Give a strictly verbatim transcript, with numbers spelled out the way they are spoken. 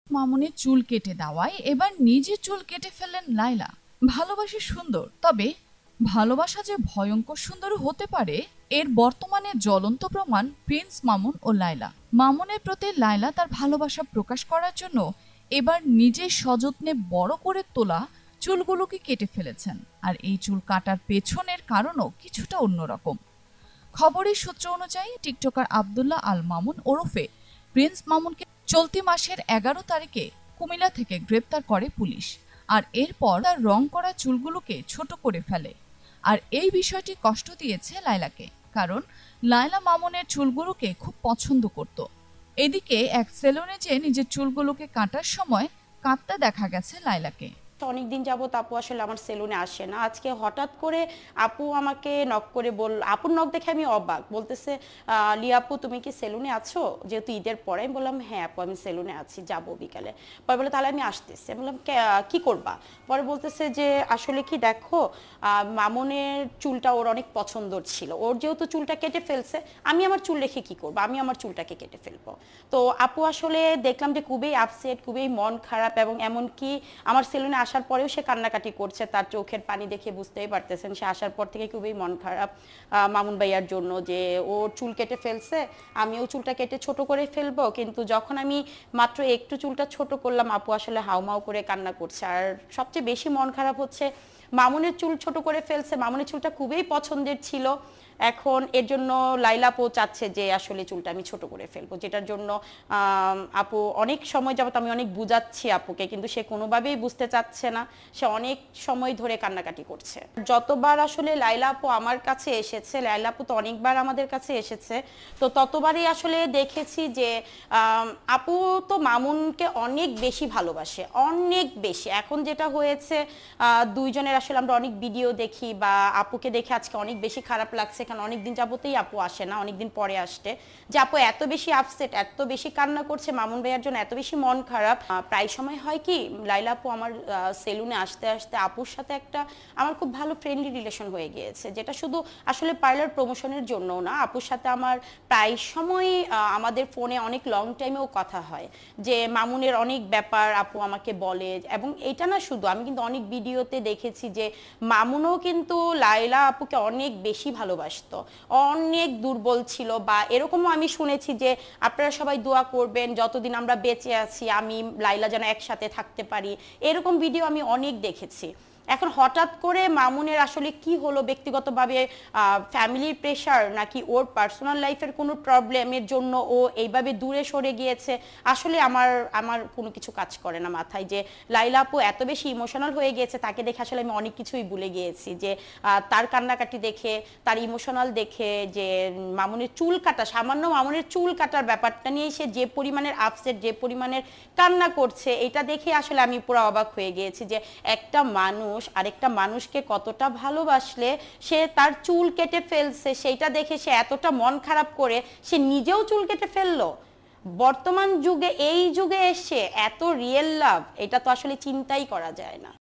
মামুনের চুল কেটে দেওয়ায় এবার নিজে চুল কেটে ফেললেন লায়লা। ভালোবাসা সুন্দর, তবে ভালোবাসা যে ভয়ঙ্কর সুন্দর হতে পারে এর বর্তমানে জ্বলন্ত প্রমাণ প্রিন্স মামুন ও লায়লা। মামুনের প্রতি লায়লা তার ভালোবাসা প্রকাশ করার জন্য এবার নিজে সযত্নে বড় করে তোলা চুলগুলোকে কেটে ফেলেছেন। আর এই চুল কাটার পেছনের কারণও কিছুটা অন্যরকম। খবরের সূত্র অনুযায়ী টিকটকার আবদুল্লাহ আল মামুন ওরফে প্রিন্স মামুনকে চলতি মাসের এগারো তারিখে কুমিল্লা থেকে গ্রেপ্তার করে পুলিশ। আর এরপর তার রং করা চুলগুলোকে ছোট করে ফেলে। আর এই বিষয়টি কষ্ট দিয়েছে লায়লাকে, কারণ লায়লা মামুনের চুলগুলোকে খুব পছন্দ করত। এদিকে এক সেলুনে যেয়ে নিজের চুলগুলোকে কাটার সময় কাঁদতে দেখা গেছে লায়লাকে। অনেকদিন যাবত আপু আসলে আমার সেলুনে আসে না। আজকে হঠাৎ করে আপু আমাকে নক করে বল, আপুর নক দেখে আমি অবাক, বলতেছে লিয়া আপু তুমি কি সেলুনে আছো, যেহেতু ঈদের পরে। আমি বললাম হ্যাঁ আপু আমি সেলুনে আছি, যাবো বিকালে। পরে বলে তাহলে আমি আসতেছি। আমি বললাম কি করবা? পরে বলতেছে যে আসলে কি দেখো, মামুনের চুলটা ওর অনেক পছন্দর ছিল, ওর যেহেতু চুলটা কেটে ফেলছে আমি আমার চুল রেখে কি করবো, আমি আমার চুলটাকে কেটে ফেলবো। তো আপু আসলে দেখলাম যে খুবই আপসেট, খুবই মন খারাপ, এবং এমনকি আমার সেলুনে আসার পরেও সে কান্নাকাটি করছে। তার চোখের পানি দেখে বুঝতেই পারতেছেন সে আসার পর থেকে খুবই মন খারাপ মামুন ভাইয়ার জন্য, যে ওর চুল কেটে ফেলছে, আমিও চুলটা কেটে ছোট করে ফেলবো। কিন্তু যখন আমি মাত্র একটু চুলটা ছোট করলাম আপু আসলে হাউমাউ করে কান্না করছে। আর সবচেয়ে বেশি মন খারাপ হচ্ছে মামুনের চুল ছোট করে ফেলছে, মামুনের চুলটা খুবই পছন্দের ছিল। এখন এর জন্য লাইলা আপু চাচ্ছে যে আসলে চুলটা আমি ছোট করে ফেলবো, যেটার জন্য আপু অনেক সময় যাবত আমি অনেক বুঝাচ্ছি আপুকে, কিন্তু সে কোনোভাবেই বুঝতে চাচ্ছে না। সে অনেক সময় ধরে কান্নাকাটি করছে। যতবার আসলে লাইলা আপু আমার কাছে এসেছে, লাইলা আপু তো অনেকবার আমাদের কাছে এসেছে, তো ততবারই আসলে দেখেছি যে আপু তো মামুনকে অনেক বেশি ভালোবাসে, অনেক বেশি। এখন যেটা হয়েছে দুইজনের আসলে আমরা অনেক ভিডিও দেখি, বা আপুকে দেখে আজকে অনেক বেশি খারাপ লাগছে, কারণ অনেকদিন যাবতেই আপু আসে না, অনেকদিন পরে আসতে, যে আপু এত বেশি আপসেট, এত বেশি কান্না করছে মামুন ভাইয়ার জন্য, এত বেশি মন খারাপ। প্রায় সময় হয় কি লাইলা আপু আমার সেলুনে আসতে আসতে আপুর সাথে একটা আমার খুব ভালো ফ্রেন্ডলি রিলেশন হয়ে গিয়েছে, যেটা শুধু আসলে পার্লার প্রমোশনের জন্য না, আপুর সাথে আমার প্রায় সময় আমাদের ফোনে অনেক লং টাইমেও কথা হয়, যে মামুনের অনেক ব্যাপার আপু আমাকে বলে। এবং এটা না শুধু, আমি কিন্তু অনেক ভিডিওতে দেখেছি যে মামুনও কিন্তু লাইলা আপুকে অনেক বেশি ভালোবাসতো, অনেক দুর্বল ছিল, বা এরকমও আমি শুনেছি যে আপনারা সবাই দোয়া করবেন যতদিন আমরা বেঁচে আছি আমি লাইলা যেন একসাথে থাকতে পারি, এরকম ভিডিও আমি অনেক দেখেছি। এখন হঠাৎ করে মামুনের আসলে কি হলো, ব্যক্তিগতভাবে ফ্যামিলির প্রেশার নাকি ওর পার্সোনাল লাইফের কোনো প্রবলেমের জন্য ও এইভাবে দূরে সরে গিয়েছে, আসলে আমার আমার কোনো কিছু কাজ করে না মাথায়। যে লাইলা আপু এত বেশি ইমোশনাল হয়ে গিয়েছে, তাকে দেখে আসলে আমি অনেক কিছুই ভুলে গিয়েছি, যে তার কান্নাকাটি দেখে, তার ইমোশনাল দেখে, যে মামুনের চুল কাটা, সামান্য মামুনের চুল কাটার ব্যাপারটা নিয়ে সে যে পরিমাণের আপসেট, যে পরিমাণের কান্না করছে, এটা দেখে আসলে আমি পুরো অবাক হয়ে গিয়েছি, যে একটা মানুষ আরেকটা মানুষকে কতটা ভালোবাসলে সে তার চুল কেটে ফেলছে, সেইটা দেখে সে এতটা মন খারাপ করে সে নিজেও চুল কেটে ফেললো। বর্তমান যুগে, এই যুগে এসে এত রিয়েল লাভ, এটা তো আসলে চিন্তাই করা যায় না।